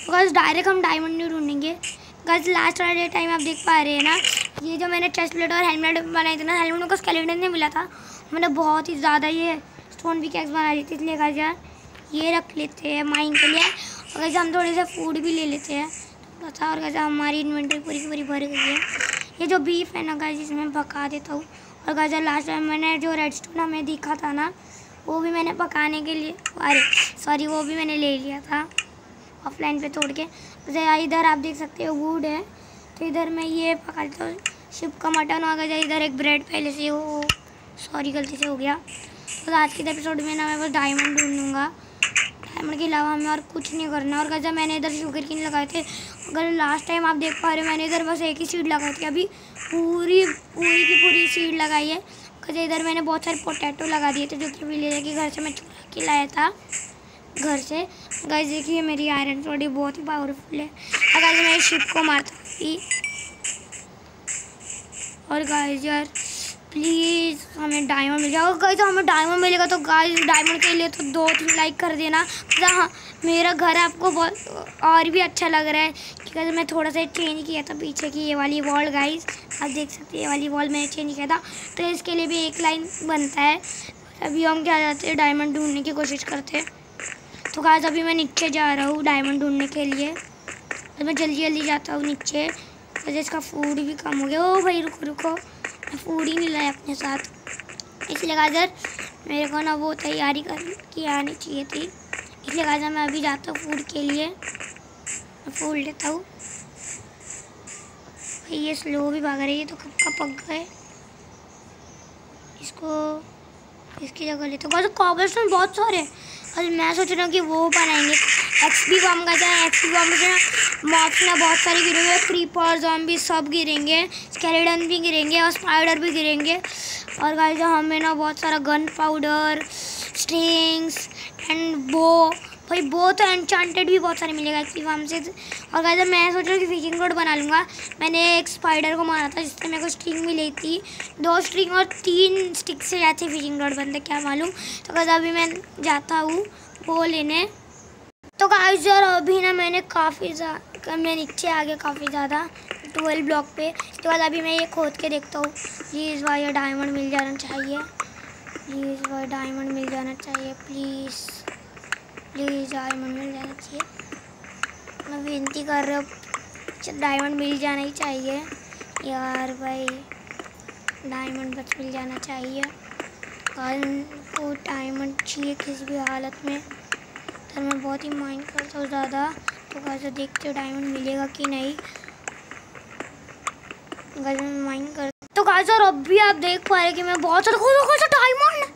तो guys direct हम diamond नहीं ढूंढेंगे गाइस। लास्ट वाले टाइम आप देख पा रहे हैं ना, ये जो मैंने चेस्ट प्लेट और हेलमेट बनाई थी ना, हेलमेट को स्केलेटन से मिला था। मैंने बहुत ही ज़्यादा ये स्टोन पिकैक्स बना ली थी, इसलिए गाइस यार ये रख लेते हैं माइन के लिए। और गाइस हम थोड़े से फूड भी ले लेते हैं थोड़ा सा। और गाइस हमारी इन्वेंटरी पूरी की पूरी भर गई है। ये जो बीफ है ना गाइस, इसमें पका देता हूँ। और गाइस लास्ट टाइम मैंने जो रेडस्टोन हमें दिखा था ना, वो भी मैंने पकाने के लिए, अरे सॉरी, वो भी मैंने ले लिया था ऑफलाइन पे तोड़ के। जैसे इधर आप देख सकते हो वुड है, तो इधर मैं ये पका लेता हूँ शिप का मटन। हो गया इधर एक ब्रेड पहले से हो, सॉरी गलती से हो गया। तो आज के एपिसोड में ना मैं बस डायमंड ढूंढूंगा, डायमंड के अलावा हमें और कुछ नहीं करना। और जब मैंने इधर शुगर केन लगाए थे, अगर लास्ट टाइम आप देख पा रहे हो, मैंने इधर बस एक ही सीड लगाई थी, अभी पूरी की पूरी सीड लगाई है। क्योंकि इधर मैंने बहुत सारे पोटैटो लगा दिए थे, जो कि भी ले जाके घर से मैं चुरा के लाया था घर से। गाइस देखिए मेरी आयरन बॉडी बहुत ही पावरफुल है। अगर मैं शिप को मारता हूँ, और गाइस यार प्लीज़ हमें डायमंड मिल जाएगा। गाइस हमें डायमंड मिलेगा तो गाइस डायमंड के लिए तो 2-3 लाइक कर देना। हाँ, मेरा घर आपको बहुत और भी अच्छा लग रहा है क्योंकि मैं थोड़ा सा चेंज किया था पीछे की ये वाली वॉल। गाइस आप देख सकते हैं ये वाली वॉल मैंने चेंज किया था, तो इसके लिए भी एक लाइन बनता है। अभी हम क्या जाते हैं, डायमंड ढूंढने की कोशिश करते हैं। तो गाइस अभी मैं नीचे जा रहा हूँ डायमंड ढूंढने के लिए, तो मैं जल्दी जल्दी जाता हूँ नीचे। तो इसका फूड भी कम हो गया। ओ भाई रुको रुको, मैं फूड ही नहीं लाया अपने साथ, इसलिए गाइस मेरे को ना वो तैयारी की आनी चाहिए थी। इसलिए गाइस मैं अभी जाता हूँ फूड के लिए, मैं फूड लेता हूँ। भाई ये स्लो भी भाग रही है, तो कब का पक गए। इसको इसकी जगह लेते हैं। कॉबलस्टोन बहुत सारे, और मैं सोच रहा हूँ कि वो बनाएंगे एक्सपी बम का। जाए एक्सपी बम से ना मॉब्स ना बहुत सारे गिरेंगे, क्रीपर ज़ॉम्बी सब गिरेंगे, स्केलेटन भी गिरेंगे और स्पाइडर भी गिरेंगे। और गाइस हमें ना बहुत सारा गन पाउडर, स्ट्रिंग्स एंड बो, भाई बो तो एन्चांटेड भी बहुत सारे मिलेगा एक्सपी बम से। और गाइस मैं सोच रहा हूँ कि फिशिंग रॉड बना लूँगा। मैंने एक स्पाइडर को मारा था जिससे मेरे को स्ट्रिंग मिली थी, 2 स्ट्रिंग और 3 स्टिक से जाते फिशिंग रॉड बनते क्या मालूम। तो गाइस अभी मैं जाता हूँ वो लेने। तो गाइस यार अभी ना मैंने काफ़ी ज़्यादा, मैं नीचे आ गया काफ़ी ज़्यादा 12 ब्लॉक पे। तो बाद अभी मैं ये खोद के देखता हूँ। प्लीज़ भाई डायमंड मिल जाना चाहिए, प्लीज़ भाई डायमंड मिल जाना चाहिए, प्लीज़ प्लीज़ डायमंड मिल जाना चाहिए। मैं विनती कर रहा हूँ, डायमंड मिल जाना ही चाहिए यार भाई, डायमंड बस मिल जाना चाहिए। को डायमंड चाहिए किसी भी हालत में। तो मैं बहुत ही माइंड करता हूँ ज़्यादा। तो कैसे देखते हो डायमंड मिलेगा कि नहीं। गाइस मैं माइंड कर, तो गाइस और अब भी आप देख पा रहे हैं कि मैं बहुत सारा डायमंड,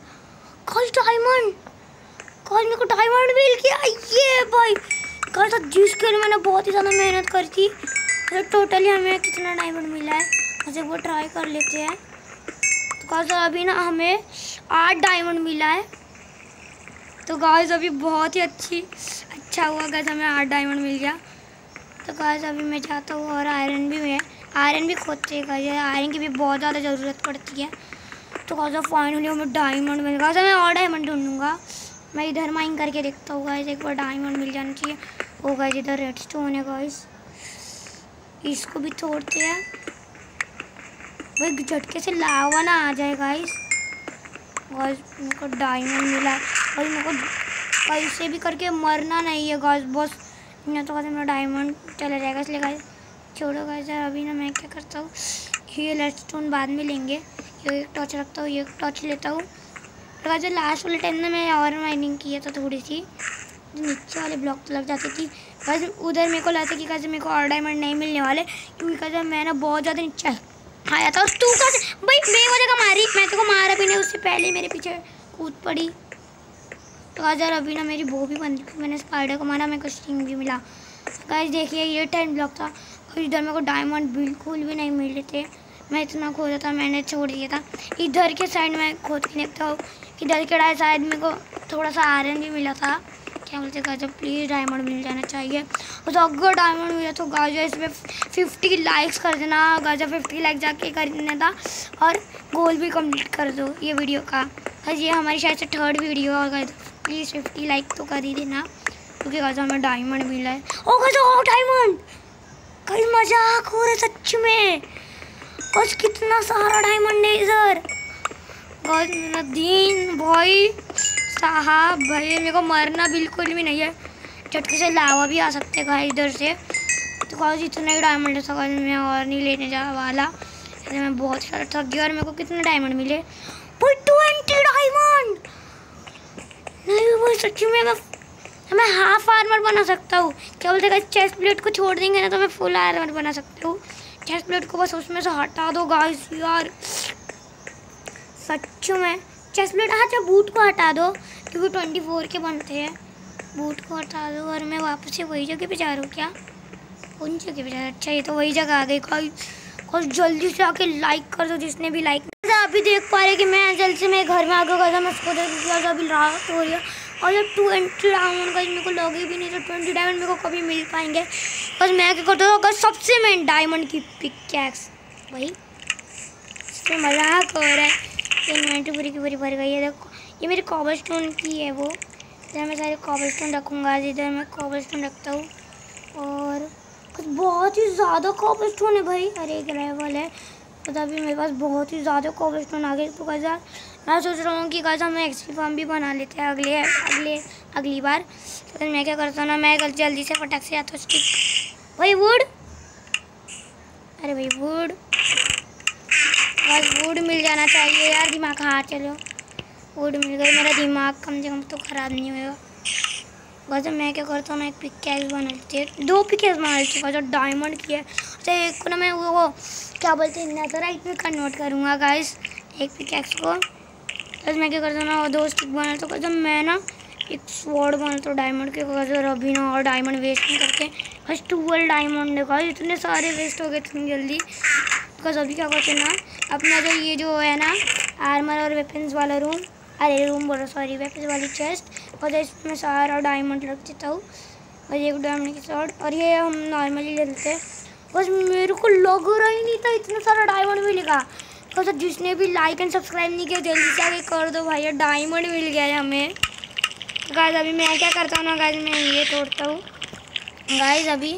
गाइस मेरे को डायमंड मिल गया ये भाई। गाइस जिसके लिए मैंने बहुत ही ज़्यादा मेहनत करी थी। तो टोटली हमें कितना डायमंड मिला है, मुझे वो ट्राई कर लेते हैं। तो गाइस अभी ना हमें 8 डायमंड मिला है। तो गाइस अभी बहुत ही अच्छा हुआ गाइस, हमें 8 डायमंड मिल गया। तो गाइस अभी मैं चाहता हूँ, और आयरन भी खोदते हैं गाइस, आयरन की भी बहुत ज़्यादा ज़रूरत पड़ती है। तो गाइस फाइनली हमें डायमंड मिल गया। मैं और डायमंड ढूंढूंगा, मैं इधर माइन करके देखता हूँ गाइस, एक बार डायमंड मिल जाना चाहिए। ओ गाइस इधर रेडस्टोन है गाइस, इसको भी तोड़ते हैं भाई, झटके से लावा ना आ जाए गाइस। गाइस मेरे को डायमंड मिला और मेरे को कैसे भी करके मरना नहीं है गाइस, बस नहीं तो मेरा डायमंड चला जाएगा। इसलिए गाइस छोड़ो गाइस यार, अभी ना मैं क्या करता हूँ, ये रेडस्टोन बाद में लेंगे। ये एक टॉर्च रखता हूँ, ये टॉर्च लेता हूँ। तो गाइस लास्ट वाले टाइम में मैं और माइनिंग किया था थोड़ी सी, नीचे वाले ब्लॉक तो लग जाती थी गाइस। उधर मेरे को लगता है कि गाइस मेरे को और डायमंड नहीं मिलने वाले, क्योंकि गाइस मैं ना बहुत ज़्यादा नीचे आया था। और तू कैसे भाई बेवजह का मारी, मैं तो को मारा भी नहीं, उससे पहले मेरे पीछे कूद पड़ी। तो गाइस यार अभी ना मेरी वो भी बन चुकी, मैंने स्पाइडर को मारा, मेरे को स्ट्रिंग भी मिला। गाइस देखिए ये 10 ब्लॉक था, इधर मेरे को डायमंड बिल्कुल भी नहीं मिले थे। मैं इतना खोदा था, मैंने छोड़ दिया था। इधर के साइड में खोद के देखता हूँ, इधर के साइड मेरे को थोड़ा सा आयरन भी मिला था। क्या बोलते गाइस प्लीज़ डायमंड मिल जाना चाहिए। और तो अगर डायमंड मिला तो गाइस इसमें 50 लाइक्स कर देना गाइस, 50 लाइक जाके कर देना था, और गोल भी कंप्लीट कर दो ये वीडियो का। गाइस ये हमारी शायद से 3rd वीडियो है गाइस, प्लीज़ 50 लाइक तो कर ही देना। क्योंकि गाइस हमें डायमंड मिला है। Oh guys oh diamond, guys मजाक हो रहा है सच में। गाइस कितना सारा डायमंड है इधर। गाइस मेरा दिन भाई साहब भाई, मेरे को मरना बिल्कुल भी नहीं है। चटके से लावा भी आ सकते हैं गाइस इधर से। तो गाइस इतना ही डायमंड है, गाइस मैं और नहीं लेने जा वाला। मैं बहुत सारा थक गया। और मेरे को कितने डायमंड मिले भाई? 20 डायमंड। नहीं भाई सच्ची में मैं हाफ आर्मर बना सकता हूँ। क्या बोलते हैं, चेस्ट प्लेट को छोड़ देंगे ना तो मैं फुल आर्मर बना सकता हूँ। चेस्ट प्लेट को बस उसमें से हटा दो गाइस यार, सच में। चेस्ट प्लेट अच्छा बूट को हटा दो क्योंकि 24 के बनते हैं। बूट को हटा दो और मैं वापस से वही जगह पे जा रहा हूँ। क्या उन जगह पे जा रहा हूँ? अच्छा ये तो वही जगह आ गई। और जल्दी से आके लाइक कर दो जिसने भी लाइक। अभी देख पा रहे कि मैं जल्दी से मेरे घर में आगे गया। मैं उसको देख अभी रात हो रही है और जब 20 डायमंड का मेरे को लगे भी नहीं तो 20 डायमंड मेरे को कभी मिल पाएंगे। बस मैं क्या करता हूँ, सबसे मेन डायमंड की पिकैक्स भाई। इसमें मजाक हो रहा है। इन्वेंटरी पूरी की पूरी भर गई है। देखो ये मेरी कॉबलस्टोन की है वो। इधर मैं सारे कॉबलस्टोन रखूँगा। इधर मैं कॉबलस्टोन रखता हूँ और कुछ बहुत ही ज़्यादा कॉबलस्टोन है भाई। अरे एक लेवल है तो अभी मेरे पास बहुत ही ज़्यादा कॉबलस्टोन आ गए। तो गाइस मैं सोच रहा हूँ कि गाइस हम एक्सपी फार्म भी बना लेते हैं अगली बार। तो मैं क्या करता हूँ ना, मैं जल्दी से फटाक से आता हूँ स्टिक भाई वुड। अरे भाई वुड, बस वुड मिल जाना चाहिए यार। दिमाग हाँ चलो वुड मिल गई। मेरा दिमाग कम से कम तो ख़राब नहीं होगा। बस मैं क्या करता हूँ ना, एक पिकैक्स बना लेती है। 2 पिकैक्स बना लेती हूँ जो डायमंड की है। तो एक को ना मैं वो क्या बोलते हैं नेथरराइट में कन्वर्ट करूँगा गाइस एक पिकैक्स को। बस मैं क्या करता हूँ ना, 2 स्टिक बनाता हूँ। जब मैं ना एक स्वॉर्ड बनाता हूँ डायमंड के। अगर अभी ना और डायमंड वेस्ट नहीं करके। बस 12 डायमंड है गाइस, इतने सारे वेस्ट हो गए इतनी जल्दी। बिकॉज अभी क्या करते हैं ना, अपना जो ये जो है ना आर्मर और वेपन्स वाला रूम, अरे रूम बोलो सॉरी, वेपन्स वाली चेस्ट, और इसमें सारा डायमंड रख देता हूँ। और एक डायमंड की शॉर्ट और ये हम नॉर्मली ले लेते हैं। बस मेरे को लग रहा ही नहीं था इतना सारा डायमंड मिलेगा। तो जिसने भी लाइक एंड सब्सक्राइब नहीं किया जल्दी से आगे कर दो भाई, डायमंड मिल गया है हमें। गाइस अभी मैं क्या करता हूँ ना गाइस, मैं ये तोड़ता हूँ गाइस अभी।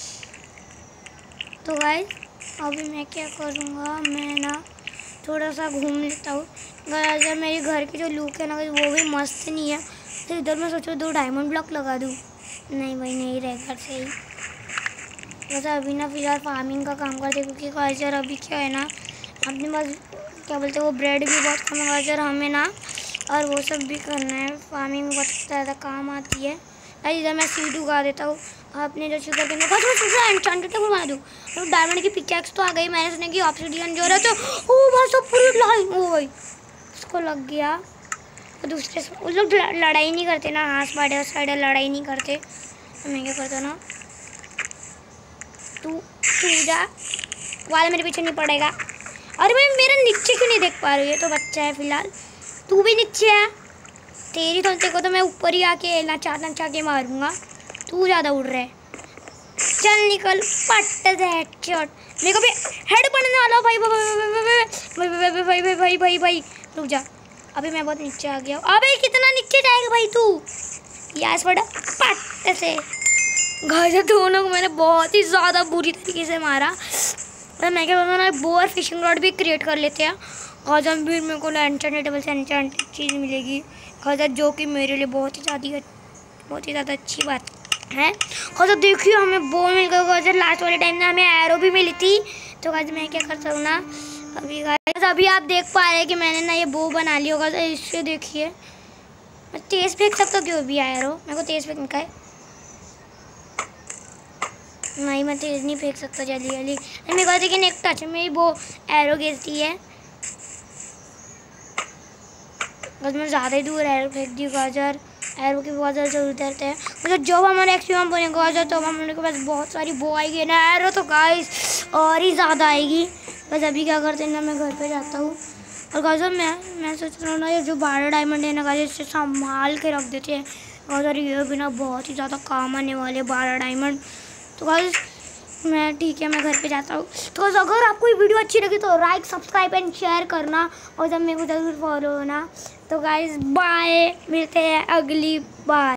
तो गाइस अभी मैं क्या करूँगा, मैं ना थोड़ा सा घूम लेता हूँ। अगर मेरे घर की जो लुक है ना वो भी मस्त नहीं है तो इधर मैं सोचो 2 डायमंड ब्लॉक लगा दूँ। नहीं भाई नहीं रहेगा सही। वैसे अभी ना फिलहाल फार्मिंग का काम करते क्योंकि गाइस यार अभी क्या है ना, अपने पास क्या बोलते हैं वो ब्रेड भी बहुत कम है गाइस यार हमें ना, और वो सब भी करना है। फार्मिंग में बहुत ज़्यादा काम आती है। इधर मैं सीड उगा देता हूँ अपने जो शुगर के एन्चेंटेड टेबल बना दूँ। तो डायमंड की पिकैक्स तो आ गई। मैंने सुना कि ऑब्सिडियन जो रहा तो ओ भाई सब पूरी लाइन ओ भाई उसको लग गया। तो दूसरे उस लोग लड़ाई नहीं करते ना, हाँ स्पाइडर लड़ाई नहीं करते। तो मैं क्या करता ना, तू जा वाला मेरे पीछे नहीं पड़ेगा। अरे भाई मेरे नीचे क्यों नहीं देख पा रही है? तो बच्चा है फिलहाल, तू भी नीचे है। तेरी तो को तो मैं ऊपर ही आके नचा के मारूंगा। तू ज़्यादा उड़ रहा है, चल निकल पट से हेडशॉट। मेरे को भी हेड बनने वाला भाई भाई भाई भाई भाई रुक जा। अभी मैं बहुत नीचे आ गया। अबे कितना नीचे जाएगा भाई तू? यस बड़ा पट से। गाइस दोनों को मैंने बहुत ही ज़्यादा बुरी तरीके से मारा। और मैं क्या बोलूँ ना, बो और फिशिंग रॉड भी क्रिएट कर लेते हैं। और जब भी मेरे को एन्चेंटेबल से एन्चेंटेड चीज़ मिलेगी गाइस, जो कि मेरे लिए बहुत ही ज़्यादा अच्छी बात है। और देखिए हमें बो मिल गया गाइस। लास्ट वाले टाइम में हमें एरो भी मिली थी। तो गाइस मैं क्या करता हूँ ना, अभी गाइस अभी आप देख पा रहे हैं कि मैंने ना ये बो बना लिया होगा। इससे देखिए मैं तेज़ फेंक सकता हूँ। क्यों भी एरो मेरे को तेज़ फेंकना है? नहीं मैं तेज़ नहीं फेंक सकता जल्दी। मेरे को लेकिन एक टच में ही वो एरो गिरती है। बस मैं ज़्यादा ही दूर एरो फेंक दी गाजर। एरो की बहुत ज़्यादा ज़रूरत है। मतलब जब हमारे एक्सट्रीम बनेगा गाजर तो हमारे पास बहुत सारी बो आएगी ना, एरो तो गाइस और ही ज़्यादा आएगी। बस अभी क्या करते हैं ना, मैं घर पे जाता हूँ और गाजर मैं सोच रहा हूँ ना ये जो 12 डायमंड है ना गाजर इससे संभाल के रख देते हैं। गाजर ये भी ना बहुत ही ज़्यादा काम आने वाले 12 डायमंड। तो गाइस मैं ठीक है मैं घर पे जाता हूँ। तो अगर आपको ये वीडियो अच्छी लगी तो लाइक सब्सक्राइब एंड शेयर करना और जब मेरे को ज़रूर फॉलो होना। तो गाइस बाय, मिलते हैं अगली बार।